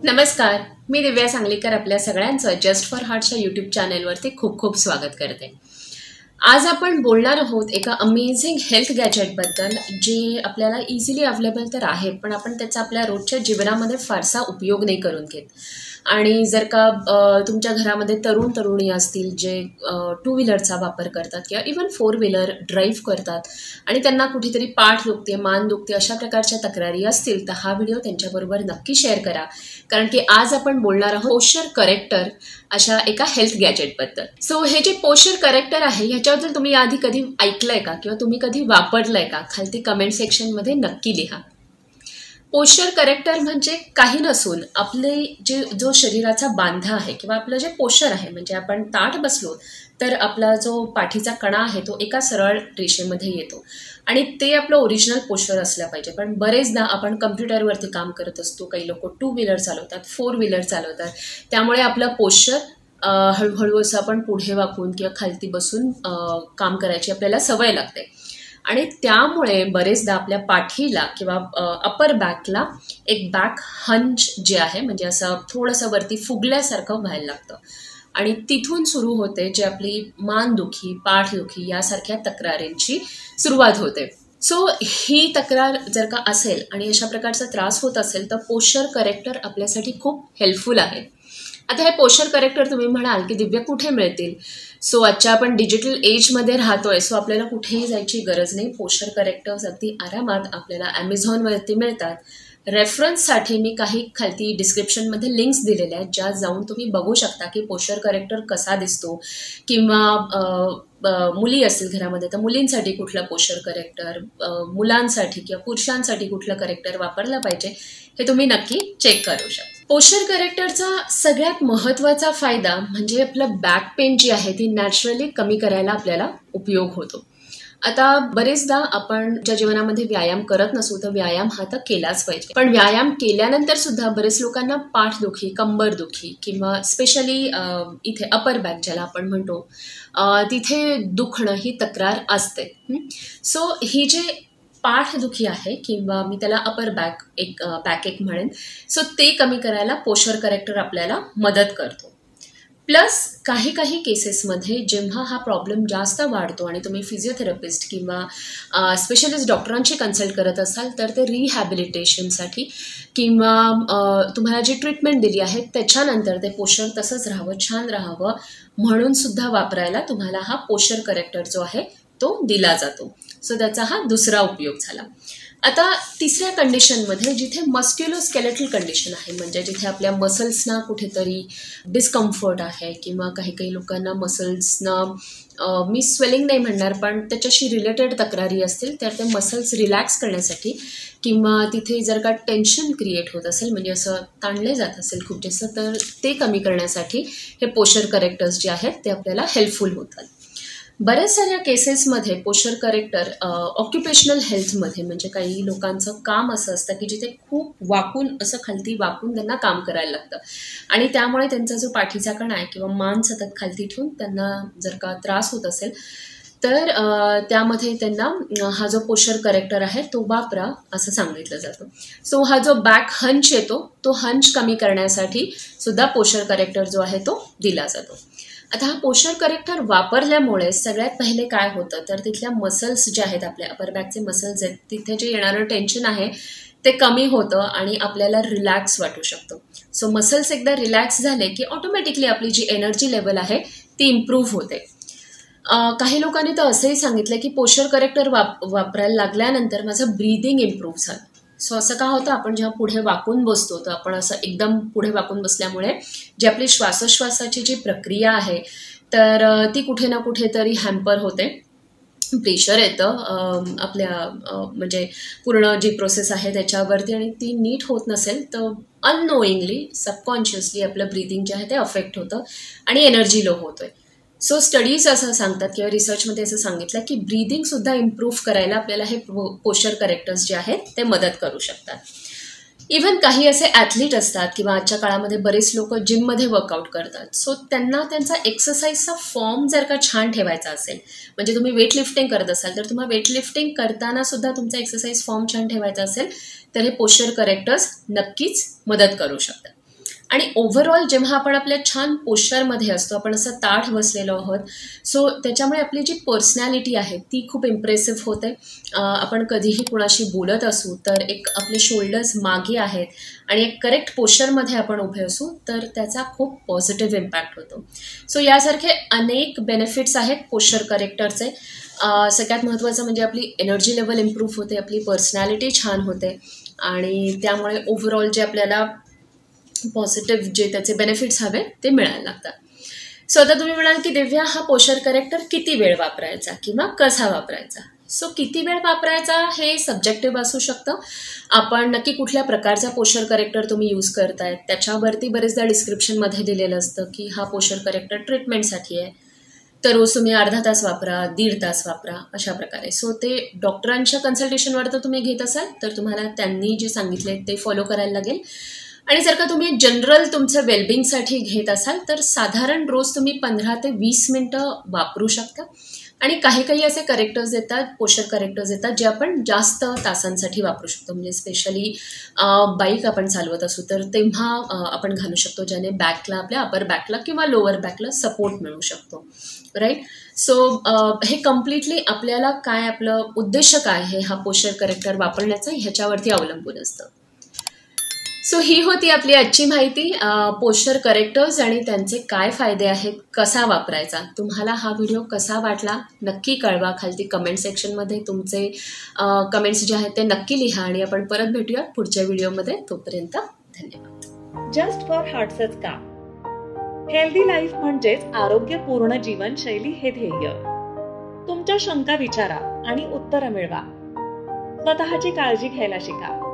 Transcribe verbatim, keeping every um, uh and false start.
नमस्कार, मी दिव्या सांगलीकर आपल्या सगळ्यांचं जस्ट फॉर हार्टच्या यूट्यूब चॅनेलवरती खूप खूप स्वागत करते. आज आपण बोलणार आहोत एका अमेझिंग हेल्थ गॅजेटबद्दल जे आपल्याला इझिली अवेलेबल तर आहे, पण आपण त्याचा आपल्या रोजच्या जीवनामध्ये फारसा उपयोग नाही करून घेत. आणि जर का अ, तुमच्या घरामध्ये तरुण तरुणी असतील जे टू व्हीलरचा वापर करतात किंवा इवन फोर व्हीलर ड्राईव्ह करतात आणि त्यांना कुठेतरी पाठ दुखते, मान दुखते, अशा प्रकारच्या तक्रारी असतील तर हा व्हिडिओ त्यांच्याबरोबर नक्की शेअर करा. कारण की आज आपण बोलणार आहोत पोश्चर करेक्टर अशा एका हेल्थ गॅजेटबद्दल. सो हे जे पोश्चर करेक्टर आहे ह्याच्याबद्दल तुम्ही आधी कधी ऐकलंय का किंवा तुम्ही कधी वापरलंय का? खालती कमेंट सेक्शनमध्ये नक्की लिहा. पोश्चर करेक्टर म्हणजे काही नसून आपले जे जो शरीराचा बांधा आहे किंवा आपलं जे पोश्चर आहे, म्हणजे आपण ताठ बसलो तर आपला जो पाठीचा कणा आहे तो एका सरळ रेषेमध्ये येतो आणि ते आपलं ओरिजिनल पोश्चर असलं पाहिजे. पण बरेचदा आपण कम्प्युटरवरती काम करत असतो, काही लोक टू व्हीलर चालवतात, फोर व्हीलर चालवतात, त्यामुळे आपलं पोश्चर हळूहळू असं आपण पुढे वाकून किंवा खालती बसून काम करायची आपल्याला सवय लागते आणि त्यामुळे बरेचदा आपल्या पाठीला किंवा अपर बॅकला एक बॅक हंच जे आहे, म्हणजे असं थोडंसं वरती फुगल्यासारखं व्हायला लागतं आणि तिथून सुरू होते जे आपली मानदुखी, पाठदुखी यासारख्या तक्रारींची सुरुवात होते. सो ही तक्रार जर का असेल आणि अशा प्रकारचा त्रास होत असेल तर पोश्चर करेक्टर आपल्यासाठी खूप हेल्पफुल आहे. आता हे पोश्चर करेक्टर तुम्ही म्हणाल की दिव्या कुठे मिळतील? सो आजच्या आपण डिजिटल एजमध्ये राहतोय, सो आपल्याला कुठेही जायची गरज नाही. पोश्चर करेक्टर्स अगदी आरामात आपल्याला ॲमेझॉनवरती मिळतात. रेफरन्ससाठी मी काही खालती डिस्क्रिप्शनमध्ये लिंक्स दिलेल्या आहेत, ज्या जाऊन तुम्ही बघू शकता की पोश्चर करेक्टर कसा दिसतो किंवा मुली असतील घरामध्ये तर मुलींसाठी कुठलं पोश्चर करेक्टर, मुलांसाठी किंवा पुरुषांसाठी कुठलं करेक्टर वापरलं पाहिजे हे तुम्ही नक्की चेक करू शकता. पोश्चर करेक्टरचा सगळ्यात महत्त्वाचा फायदा म्हणजे आपलं बॅक पेन जी आहे ती नॅचरली कमी करायला आपल्याला उपयोग होतो. आता बरेचदा आपण ज्या जीवनामध्ये व्यायाम करत नसू तर व्यायाम हा तर केलाच पाहिजे, पण व्यायाम केल्यानंतर सुद्धा बरेच लोकांना पाठदुखी, कंबरदुखी किंवा स्पेशली इथे अपर बॅक ज्याला आपण म्हणतो तिथे दुखणं ही तक्रार असते. सो ही जे पाठदुखी आहे किंवा मी त्याला अपर बॅक एक बॅक एक म्हणेन, सो ते कमी करायला पोश्चर करेक्टर आपल्याला मदत करतो. प्लस काही काही केसेसमध्ये जेव्हा हा प्रॉब्लेम जास्त वाढतो आणि तुम्ही फिजिओथेरपिस्ट किंवा स्पेशलिस्ट डॉक्टरांची कन्सल्ट करत असाल तर ते रिहॅबिलिटेशनसाठी किंवा तुम्हाला जी ट्रीटमेंट दिली आहे त्याच्यानंतर ते पोश्चर तसंच राहावं, छान राहावं म्हणून सुद्धा वापरायला तुम्हाला हा पोश्चर करेक्टर जो आहे तो दिला जातो. सो त्याचा हा दुसरा उपयोग झाला. आता तिसऱ्या कंडिशनमध्ये जिथे मस्क्युलोस्केलेटल कंडिशन आहे, म्हणजे जिथे आपल्या मसल्सना कुठेतरी डिस्कम्फर्ट आहे किंवा काही काही लोकांना मसल्सना मी स्वेलिंग नाही म्हणणार पण त्याच्याशी रिलेटेड तक्रारी असतील तर ते मसल्स रिलॅक्स करण्यासाठी किंवा तिथे जर का टेन्शन क्रिएट होत असेल, म्हणजे असं ताणले जात असेल खूप जास्त, तर ते कमी करण्यासाठी हे पोश्चर करेक्टर्स जे आहेत ते आपल्याला हेल्पफुल होतात. बऱ्याच साऱ्या केसेसमध्ये पोश्चर करेक्टर ऑक्युपेशनल हेल्थमध्ये, म्हणजे काही लोकांचं काम असं असतं की जिथे खूप वाकून असं खालती वाकून त्यांना काम करायला लागतं आणि त्यामुळे त्यांचा जो पाठीचा कणा आहे किंवा मान सतत खालती ठेवून त्यांना जर का त्रास होत असेल तर त्यामध्ये त्यांना हा जो पोश्चर करेक्टर आहे तो वापरा असं सांगितलं जातं. सो हा जो बॅक हंच येतो तो हंच कमी करण्यासाठी सुद्धा पोश्चर करेक्टर जो आहे तो दिला जातो. आता हा पोश्चर करेक्टर वापरल्यामुळे सगळ्यात पहिले काय होतं तर तिथल्या मसल्स जे आहेत, आपल्या अपर बॅकचे मसल्स आहेत, तिथे जे येणारं टेन्शन आहे ते कमी होतं आणि आपल्याला रिलॅक्स वाटू शकतं. सो मसल्स एकदा रिलॅक्स झाले की ऑटोमॅटिकली आपली जी एनर्जी लेवल आहे ती इम्प्रूव्ह होते. काही लोकांनी तर असंही सांगितलं की पोश्चर करेक्टर वाप वापरायला लागल्यानंतर माझं ब्रीदिंग इम्प्रूव्ह झालं. सो असं का होतं, आपण जेव्हा पुढे वाकून बसतो तर आपण असं एकदम पुढे वाकून बसल्यामुळे जी आपली श्वासोश्वासाची जी प्रक्रिया आहे तर ती कुठे ना कुठेतरी हॅम्पर होते, प्रेशर येतं आपल्या म्हणजे पूर्ण जी प्रोसेस आहे त्याच्यावरती आणि ती नीट होत नसेल तर अननोईंगली सबकॉन्शियसली आपलं ब्रीदिंग जे आहे ते अफेक्ट होतं आणि एनर्जी लो होतोय. सो स्टडीज असं सांगतात किंवा रिसर्चमध्ये असं सांगितलं की ब्रीदिंगसुद्धा इम्प्रूव्ह करायला आपल्याला हे पोश्चर करेक्टर्स जे आहेत ते मदत करू शकतात. इव्हन काही असे ॲथलीट असतात किंवा आजच्या काळामध्ये बरेच लोक जिममध्ये वर्कआउट करतात, सो त्यांना त्यांचा एक्सरसाइजचा फॉर्म जर का छान ठेवायचा असेल, म्हणजे तुम्ही वेट लिफ्टिंग करत असाल तर तुम्हाला वेट लिफ्टिंग करताना सुद्धा तुमचा एक्सरसाइज फॉर्म छान ठेवायचा असेल तर हे पोश्चर करेक्टर्स नक्कीच मदत करू शकतात. आणि ओव्हरऑल जेव्हा आपण आपल्या छान पोश्चरमध्ये असतो, आपण असं ताठ बसलेलो आहोत, सो त्याच्यामुळे आपली जी पर्सनॅलिटी आहे ती खूप इम्प्रेसिव्ह होते. आपण कधीही कुणाशी बोलत असू तर एक आपले शोल्डर्स मागे आहेत आणि एक करेक्ट पोश्चरमध्ये आपण उभे असू तर त्याचा खूप पॉझिटिव्ह इम्पॅक्ट होतो. सो यासारखे अनेक बेनिफिट्स आहेत पोश्चर करेक्टरचे. सगळ्यात महत्त्वाचं म्हणजे आपली एनर्जी लेवल इम्प्रूव्ह होते, आपली पर्सनॅलिटी छान होते आणि त्यामुळे ओव्हरऑल जे आपल्याला पॉझिटिव्ह जे त्याचे बेनिफिट्स हवे ते मिळायला लागतात. सो आता तुम्ही म्हणाल की दिव्या, हा पोश्चर करेक्टर किती वेळ वापरायचा किंवा कसा वापरायचा? सो किती वेळ वापरायचा हे सब्जेक्टिव्ह असू शकतं. आपण नक्की कुठल्या प्रकारचा पोश्चर करेक्टर तुम्ही यूज करतायत त्याच्यावरती बरेचदा डिस्क्रिप्शनमध्ये दिलेलं असतं की हा पोश्चर करेक्टर ट्रीटमेंटसाठी आहे, तर रोज तुम्ही अर्धा तास वापरा, दीड तास वापरा, अशा प्रकारे. सो ते डॉक्टरांच्या कन्सल्टेशनवर तर तुम्ही घेत असाल तर तुम्हाला त्यांनी जे सांगितले ते फॉलो करायला लागेल. आणि जर का तुम्ही जनरल तुमचं वेलबिंगसाठी घेत असाल तर साधारण रोज तुम्ही पंधरा ते वीस मिनटं वापरू शकता. आणि काही काही असे करेक्टर्स येतात, पोश्चर करेक्टर्स येतात जे आपण जास्त तासांसाठी वापरू शकतो. म्हणजे स्पेशली बाईक आपण चालवत असू तर तेव्हा आपण घालू शकतो, ज्याने बॅकला, आपल्या अपर बॅकला किंवा लोअर बॅकला सपोर्ट मिळू शकतो, राईट. सो हे कम्प्लिटली आपल्याला काय, आपलं उद्देश काय आहे हा पोश्चर करेक्टर वापरण्याचा ह्याच्यावरती अवलंबून असतं. सो ही होती आपली आजची माहिती पोश्चर करेक्टर्स आणि त्यांचे काय फायदे आहेत, कसा वापरायचा. तुम्हाला हा व्हिडिओ कसा वाटला नक्की कळवा. खालती कमेंट सेक्शनमध्ये तुमचे कमेंट्स जे आहेत ते नक्की लिहा आणि आपण परत भेटूया पुढच्या व्हिडिओमध्ये. तोपर्यंत धन्यवाद. जस्ट फॉर हार्टचंच का, हेल्दी लाईफ म्हणजेच आरोग्यपूर्ण जीवनशैली हे ध्येय. तुमच्या शंका विचारा आणि उत्तरं मिळवा. स्वतःची काळजी घ्यायला शिका.